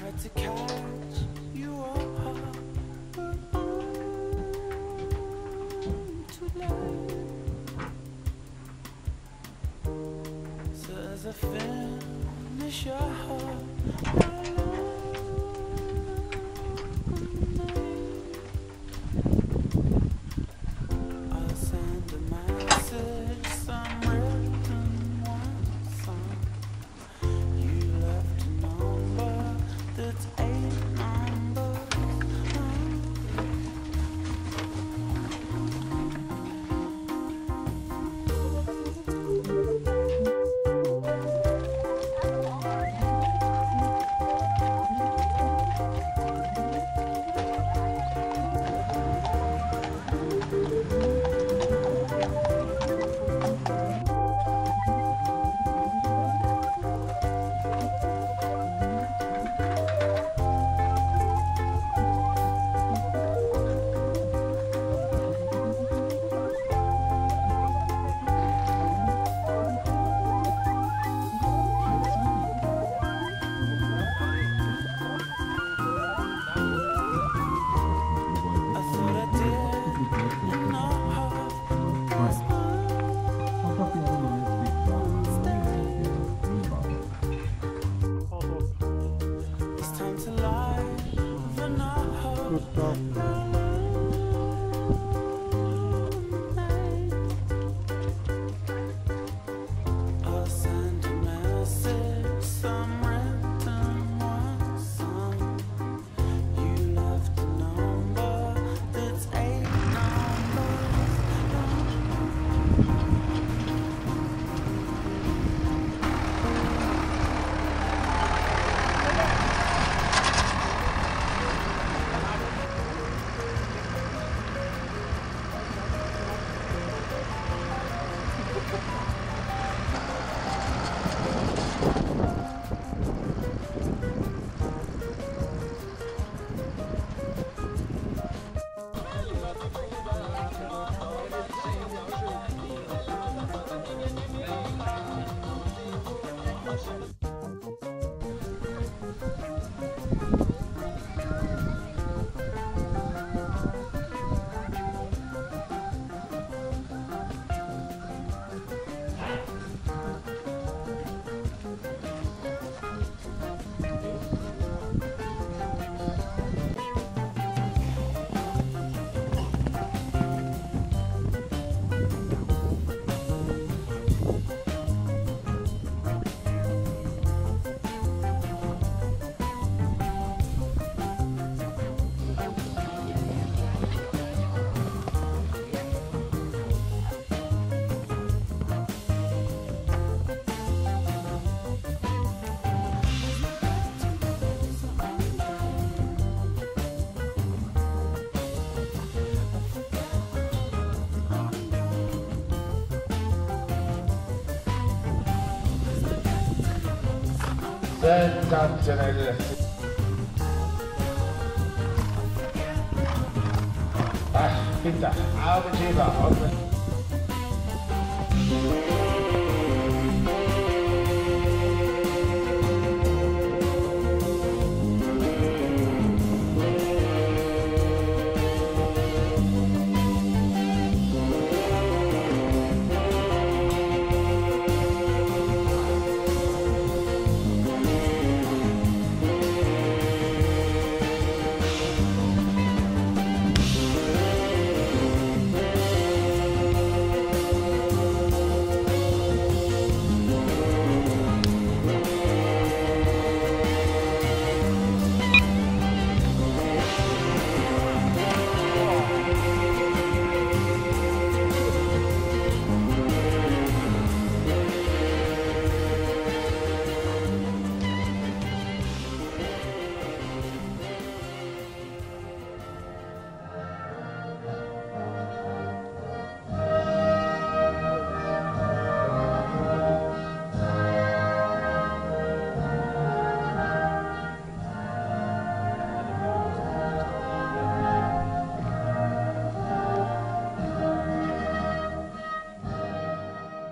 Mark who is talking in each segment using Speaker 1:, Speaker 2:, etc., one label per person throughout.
Speaker 1: tried to catch you up, but too late. So as I finish your heart, I'll send a message, some written one song. You left a number that's 8 numbers. I'll send a message, some written one song. You left a number that's 8 numbers.
Speaker 2: Sensationell. Ach, bitte, Arbeitgeber.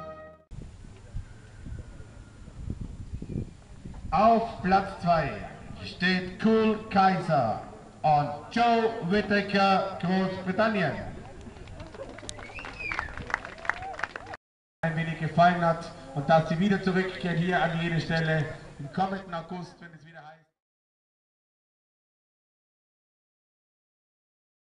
Speaker 3: Auf Platz 2
Speaker 2: steht Cool Kaiser und Joe Whittaker, Großbritannien. Ein wenig gefallen hat und dass sie wieder zurückkehren hier an jede Stelle im kommenden August, wenn es